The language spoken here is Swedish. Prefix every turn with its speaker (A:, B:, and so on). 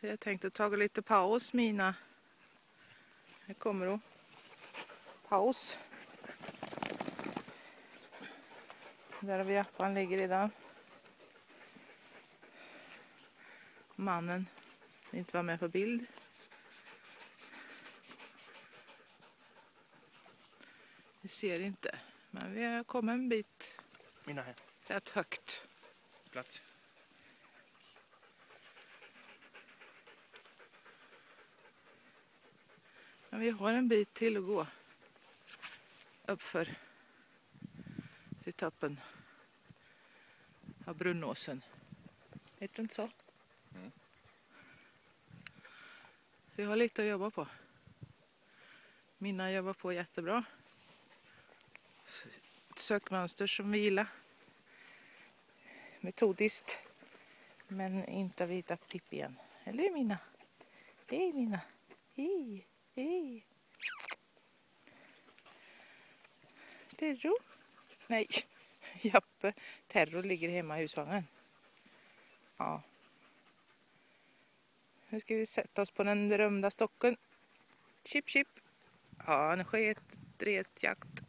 A: Jag tänkte ta lite paus, Mina. Här kommer hon. Paus. Där har vi appan ligger redan. Mannen vill inte vara med på bild. Vi ser inte, men vi har kommit en bit.
B: Mina här.
A: Rätt högt.
B: Plats.
A: Men vi har en bit till att gå. Uppför. Till toppen. Av Brunnåsen. Heter det inte så?
B: Mm.
A: Vi har lite att jobba på. Mina jobbar på jättebra. Ett sökmönster som vi gillar. Metodiskt. Men inte vita Pippi än. Eller Mina? Hej Mina. Hej. Hej. Terro? Nej. Jappe. Terro ligger hemma i husvagnen. Ja. Nu ska vi sätta oss på den berömda stocken. Chip chip. Ja, en sketretjakt.